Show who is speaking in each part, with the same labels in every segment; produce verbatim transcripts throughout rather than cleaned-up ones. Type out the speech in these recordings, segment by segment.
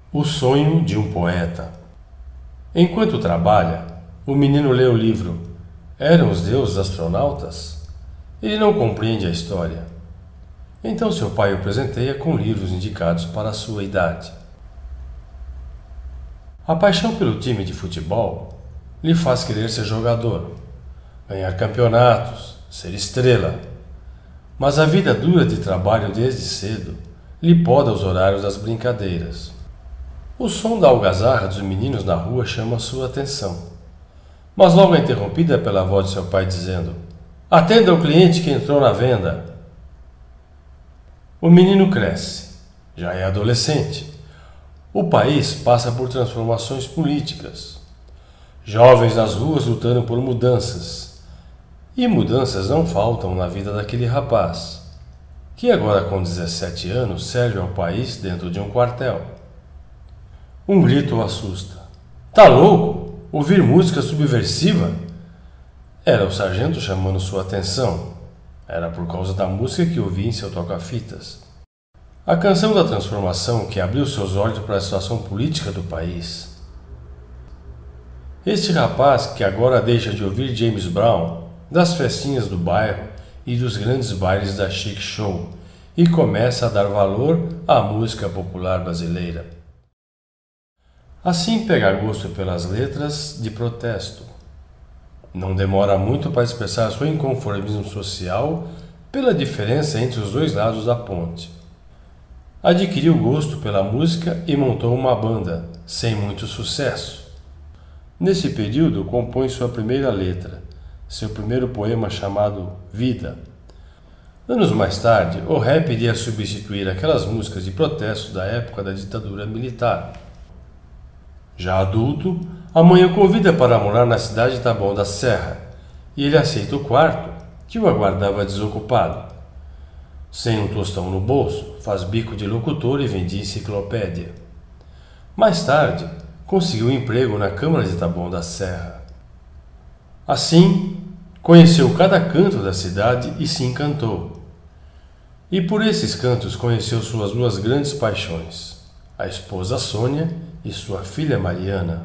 Speaker 1: O sonho de um poeta. Enquanto trabalha, o menino lê o livro Eram os deuses astronautas? Ele não compreende a história. Então seu pai o presenteia com livros indicados para a sua idade. A paixão pelo time de futebol lhe faz querer ser jogador, ganhar campeonatos, ser estrela. Mas a vida dura de trabalho desde cedo lhe poda os horários das brincadeiras. O som da algazarra dos meninos na rua chama sua atenção, mas logo é interrompida pela voz de seu pai dizendo: "Atenda o cliente que entrou na venda." O menino cresce, já é adolescente. O país passa por transformações políticas. Jovens nas ruas lutando por mudanças. E mudanças não faltam na vida daquele rapaz, que agora com dezessete anos serve ao país dentro de um quartel. Um grito o assusta. "Tá louco? Ouvir música subversiva?" Era o sargento chamando sua atenção. Era por causa da música que ouvia em seu toca-fitas. A canção da transformação que abriu seus olhos para a situação política do país. Este rapaz que agora deixa de ouvir James Brown das festinhas do bairro e dos grandes bailes da Chic Show e começa a dar valor à música popular brasileira. Assim pega gosto pelas letras de protesto. Não demora muito para expressar seu inconformismo social pela diferença entre os dois lados da ponte. Adquiriu gosto pela música e montou uma banda, sem muito sucesso. Nesse período compõe sua primeira letra, seu primeiro poema chamado Vida. Anos mais tarde, o rap iria substituir aquelas músicas de protesto da época da ditadura militar. Já adulto, a mãe o convida para morar na cidade de Taboão da Serra e ele aceita o quarto, que o aguardava desocupado. Sem um tostão no bolso, faz bico de locutor e vende enciclopédia. Mais tarde, conseguiu um emprego na Câmara de Taboão da Serra. Assim, conheceu cada canto da cidade e se encantou. E por esses cantos conheceu suas duas grandes paixões, a esposa Sônia e sua filha Mariana.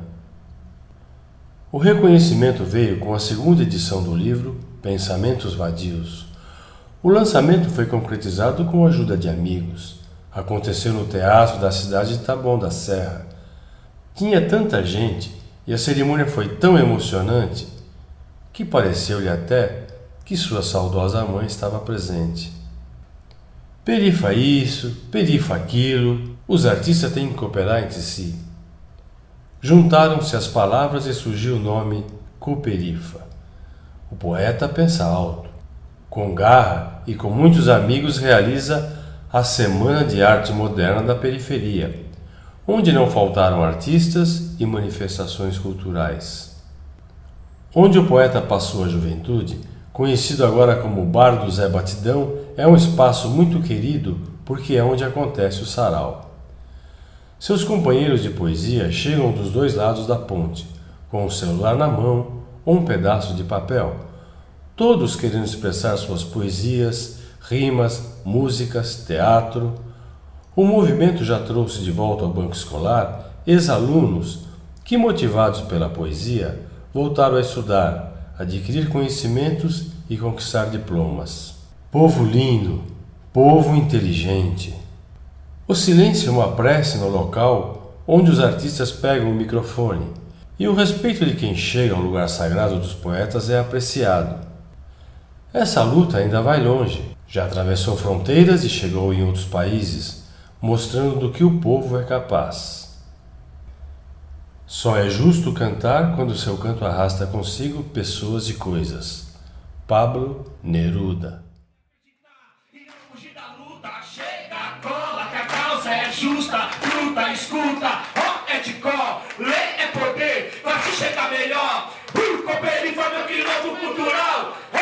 Speaker 1: O reconhecimento veio com a segunda edição do livro Pensamentos Vadios. O lançamento foi concretizado com a ajuda de amigos. Aconteceu no teatro da cidade de Taboão da Serra. Tinha tanta gente e a cerimônia foi tão emocionante que pareceu-lhe até que sua saudosa mãe estava presente. Perifa isso, perifa aquilo, os artistas têm que cooperar entre si. Juntaram-se as palavras e surgiu o nome Cooperifa. O poeta pensa alto. Com garra e com muitos amigos realiza a Semana de Arte Moderna da Periferia, onde não faltaram artistas e manifestações culturais. Onde o poeta passou a juventude, conhecido agora como Bar do Zé Batidão, é um espaço muito querido porque é onde acontece o sarau. Seus companheiros de poesia chegam dos dois lados da ponte, com o celular na mão ou um pedaço de papel, todos querendo expressar suas poesias, rimas, músicas, teatro. O movimento já trouxe de volta ao banco escolar ex-alunos que, motivados pela poesia, voltaram a estudar, adquirir conhecimentos e conquistar diplomas. Povo lindo, povo inteligente. O silêncio é uma prece no local onde os artistas pegam o microfone, e o respeito de quem chega ao lugar sagrado dos poetas é apreciado. Essa luta ainda vai longe, já atravessou fronteiras e chegou em outros países, mostrando do que o povo é capaz. Só é justo cantar quando seu canto arrasta consigo pessoas e coisas. Pablo Neruda.
Speaker 2: Justa, luta, escuta, ó é de cor, lei é poder, pra se chegar melhor. Uh, Cooperifa, meu quilombo cultural.